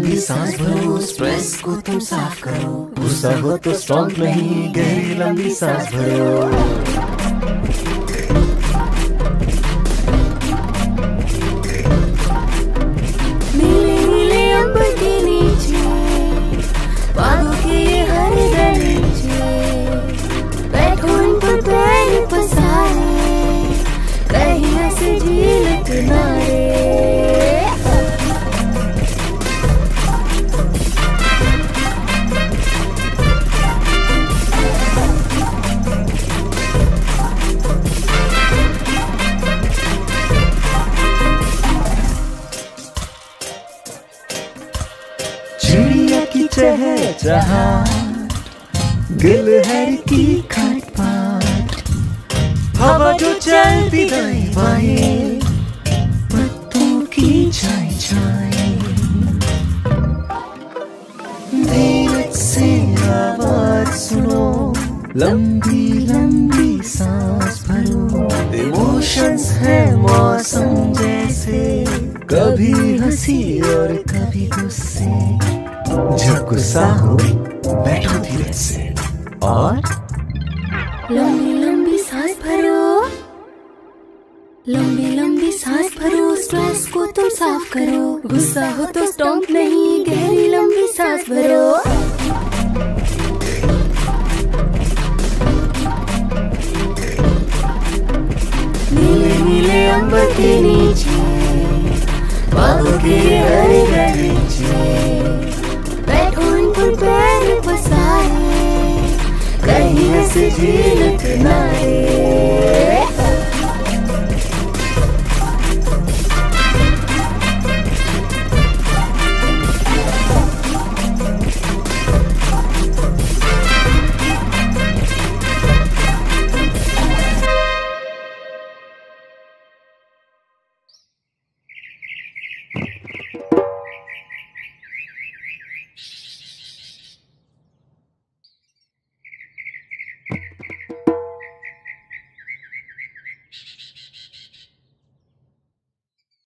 लंबी सांस भरो, स्ट्रेस को तुम साफ करो। गुस्सा हो तो स्ट्रॉन्ग नहीं, गहरी लंबी सांस भरो। चिड़िया की चहचहाट, दिल है की खटपट, हवा जो चलती दाएं बाएं, पत्तों की चाय चाय, धीरज से आवाज सुनो, लंबी लंबी सांस भरो। इमोशंस है मौसम जैसे, कभी हंसी और कभी गुस्से। जब गुस्सा हो बैठो धीरज से और लंबी लंबी सांस भरो, लंबी लंबी सांस भरो, स्ट्रेस को तुम साफ करो। गुस्सा हो तो स्टॉम्प नहीं, गहरी लंबी सांस भरो। नीले नीले अंबर के नीचे, बादलों के हरे गलीचे, बैठो इन पर पैर पसारे, कहीं ऐसे झील किनारे।